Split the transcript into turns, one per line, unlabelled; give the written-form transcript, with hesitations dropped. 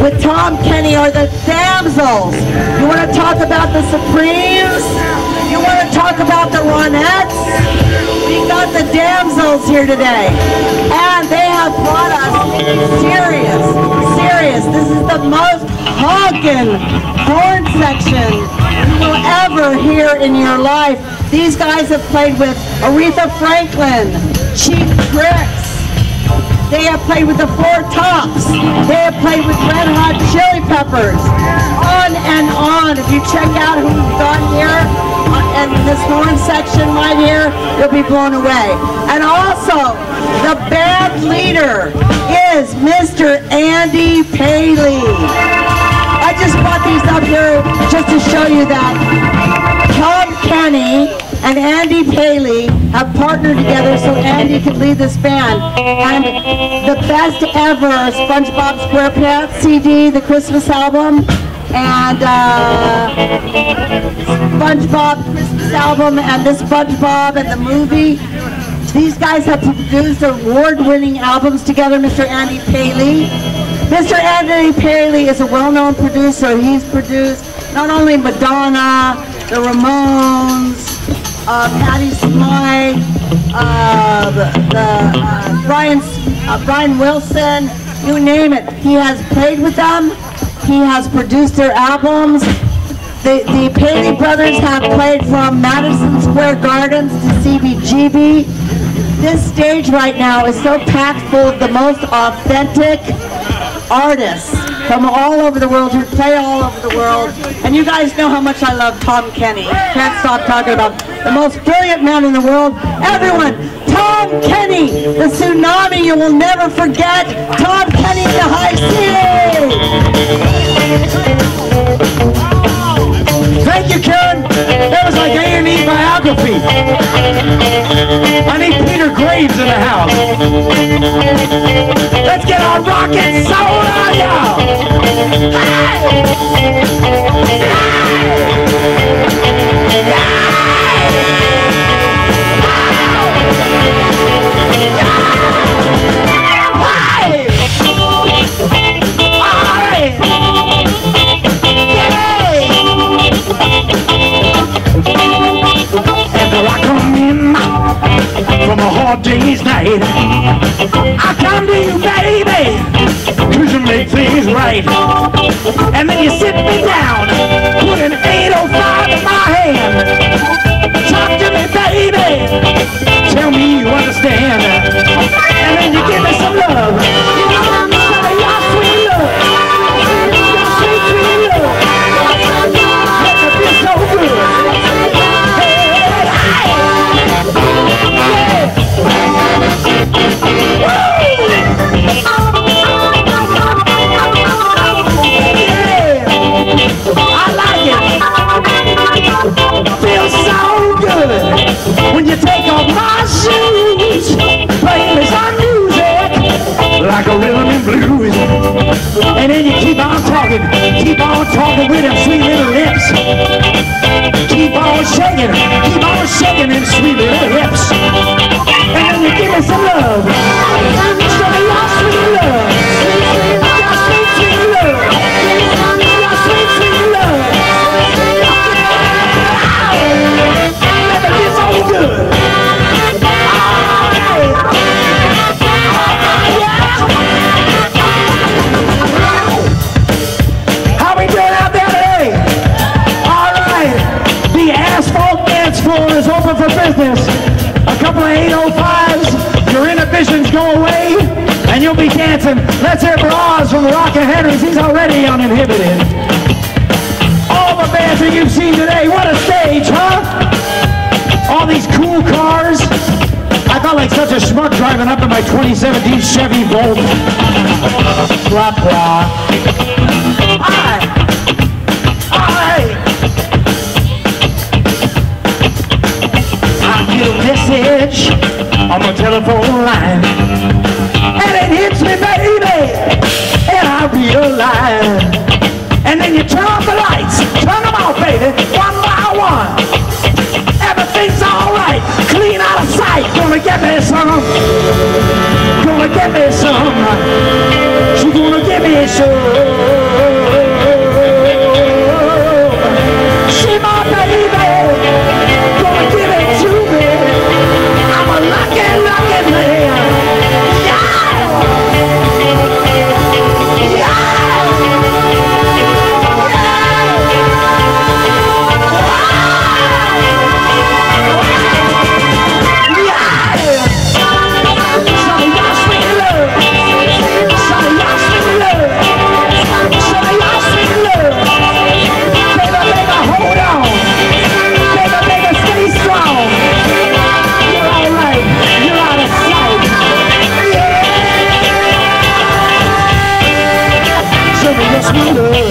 with Tom Kenny are the Damsels. You want to talk about the Supremes? You want to talk about the Ronettes? We got the Damsels here today. And they have brought us serious. This is the most honkin' horn section you will ever hear in your life. These guys have played with Aretha Franklin, Cheap Tricks. They have played with the Four Tops. They have played with Red Hot Chili Peppers. On and on. If you check out who we've got here and this horn section right here, you'll be blown away. And also, the band leader is Mr. Andy Paley. I just brought these up here just to show you that Tom Kenny and Andy Paley have partnered together so Andy can lead this band. And the best ever SpongeBob SquarePants CD, the Christmas album, and SpongeBob Christmas album, and this SpongeBob and the movie. These guys have produced award-winning albums together, Mr. Andy Paley. Mr. Andy Paley is a well-known producer. He's produced not only Madonna, the Ramones, Patti Smythe, Brian Wilson, you name it. He has played with them. He has produced their albums. The Paley brothers have played from Madison Square Gardens to CBGB. This stage right now is so packed full of the most authentic artists from all over the world who play all over the world. And you guys know how much I love Tom Kenny. Can't stop talking about the most brilliant man in the world. Everyone, Tom Kenny, the tsunami you will never forget. Tom Kenny, the high C.
Thank you, Karen. That was like A&E biography. I need Peter Graves in the house. Let's get our rocket soul on, y'all. From a hard day's night, I come to you, baby, 'cause you make things right. And then you sit me down, put an 805 in my hand. Talk to me, baby, tell me you understand. And then you give me some love, some of your sweet love, your sweet, sweet love. Make me feel so good. When you take off my shoes, play me some music like a rhythm and blues, and then you keep on talking with them sweet little lips. Keep on shaking them sweet little lips, and then you give me some love, some of your sweet love, your sweet, sweet love, your sweet, sweet love. Good. How we doing out there today? All right. The asphalt dance floor is open for business. A couple of 805s, your inhibitions go away, and you'll be dancing. Let's hear for Oz from the Rock and Henrys. He's already uninhibited. All the bands that you've seen today, what a stage, huh? All these cool cars. I felt like such a schmuck driving up in my 2017 Chevy Volt. Blah, blah. Alright. I get a message on my telephone line, and it hits me, baby, and I realize. And then you turn off the lights. Turn them off, baby, one by one. Everything's alright, clean out of sight. Gonna get me some. Gonna get me some. She's gonna give me some. in the air. Yes, we love.